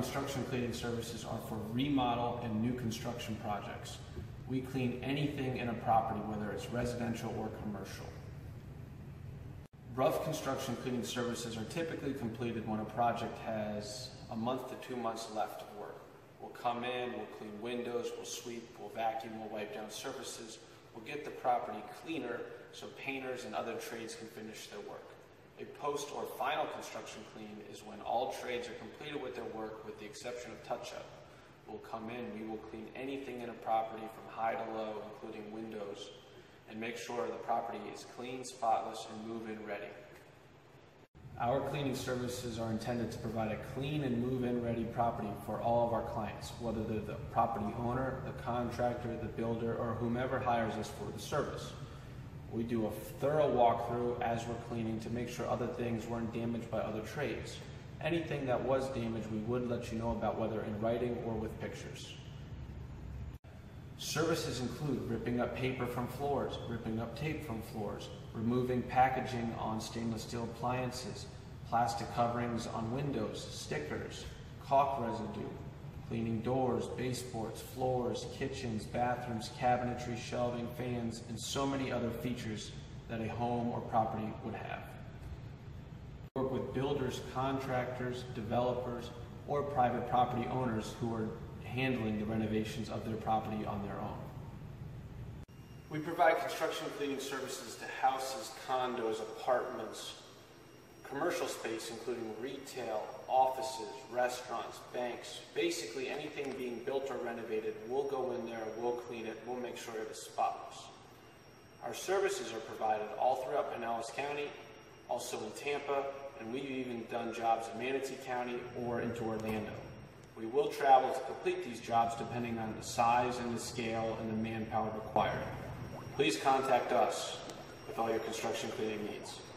construction cleaning services are for remodel and new construction projects. We clean anything in a property, whether it's residential or commercial. Rough construction cleaning services are typically completed when a project has a month to 2 months left of work. We'll come in, we'll clean windows, we'll sweep, we'll vacuum, we'll wipe down surfaces. We'll get the property cleaner so painters and other trades can finish their work. A post or final construction clean is when all trades are completed with their work with the exception of touch-up. We'll come in, we will clean anything in a property from high to low, including windows, and make sure the property is clean, spotless, and move-in ready. Our cleaning services are intended to provide a clean and move-in ready property for all of our clients, whether they're the property owner, the contractor, the builder, or whomever hires us for the service. We do a thorough walkthrough as we're cleaning to make sure other things weren't damaged by other trades. Anything that was damaged, we would let you know about, whether in writing or with pictures. Services include ripping up paper from floors, ripping up tape from floors, removing packaging on stainless steel appliances, plastic coverings on windows, stickers, caulk residue, cleaning doors, baseboards, floors, kitchens, bathrooms, cabinetry, shelving, fans, and so many other features that a home or property would have. We work with builders, contractors, developers, or private property owners who are handling the renovations of their property on their own. We provide construction cleaning services to houses, condos, apartments, commercial space including retail, offices, restaurants, banks, basically anything being built or renovated. We'll go in there, we'll clean it, we'll make sure it is spotless. Our services are provided all throughout Pinellas County, also in Tampa, and we've even done jobs in Manatee County or into Orlando. We will travel to complete these jobs depending on the size and the scale and the manpower required. Please contact us with all your construction cleaning needs.